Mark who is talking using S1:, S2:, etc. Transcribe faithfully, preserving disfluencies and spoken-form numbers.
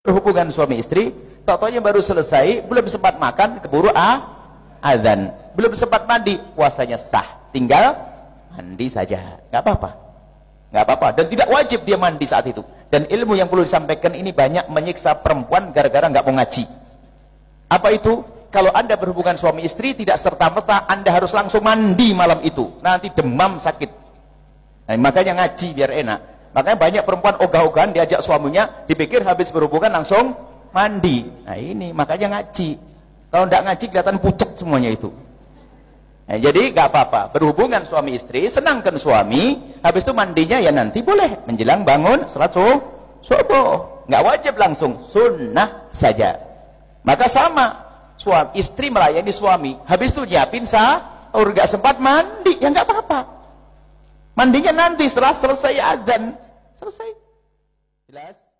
S1: berhubungan suami istri, tok-toknya baru selesai, belum sempat makan, keburu ah, azan, belum sempat mandi, puasanya sah, tinggal mandi saja, nggak apa-apa, nggak apa-apa, dan tidak wajib dia mandi saat itu. Dan ilmu yang perlu disampaikan ini banyak menyiksa perempuan gara-gara nggak mau ngaji. Apa itu? Kalau anda berhubungan suami istri, tidak serta-merta anda harus langsung mandi malam itu, nanti demam sakit. Nah, makanya ngaji biar enak. Makanya banyak perempuan ogah-ogahan diajak suaminya, dipikir habis berhubungan langsung mandi. Nah ini makanya ngaji. Kalau tidak ngaji kelihatan pucet semuanya itu. Nah, jadi nggak apa-apa, berhubungan suami istri, senangkan suami, habis itu mandinya ya nanti boleh menjelang bangun salat subuh, nggak wajib langsung, sunnah saja. Maka sama, suami istri melayani suami, habis itu nyiapin sahur, nggak sempat mandi, ya nggak apa-apa. Mandinya nanti setelah selesai adzan. Selesai. Jelas?